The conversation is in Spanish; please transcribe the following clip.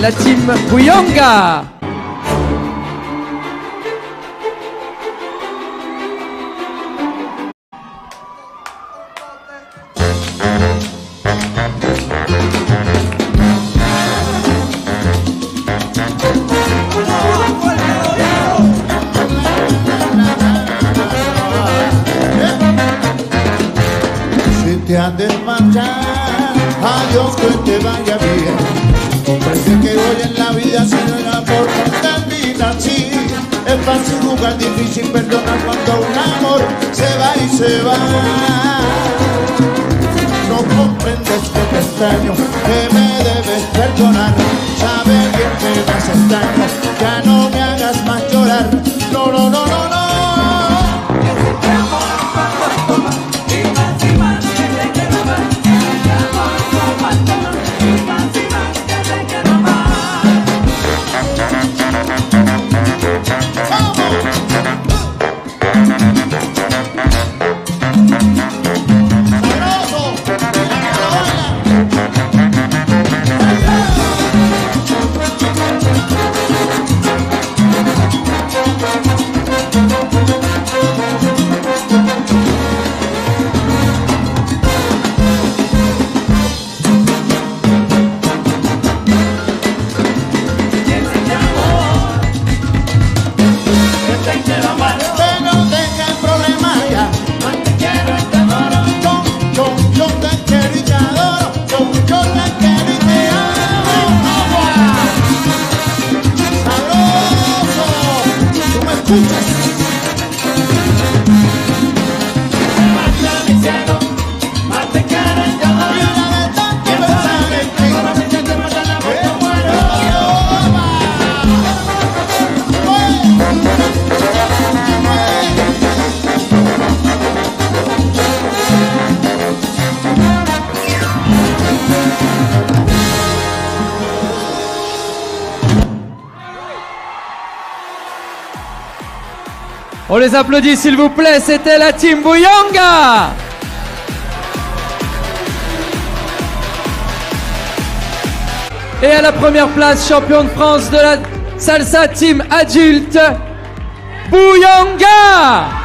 la team Buyanga. Te has de marchar, adiós, que te vaya bien. Comprende que hoy en la vida si no era por tanta vida así. Es fácil jugar, difícil perdonar cuando un amor se va y se va. No comprendes que te extraño, que me debes perdonar. Sabes bien que me haces daño, ya no me hagas más llorar. No, no, no, no, no. On les applaudit s'il vous plaît, c'était la team Buyanga. Et à la première place, champion de France de la salsa team adulte, Buyanga.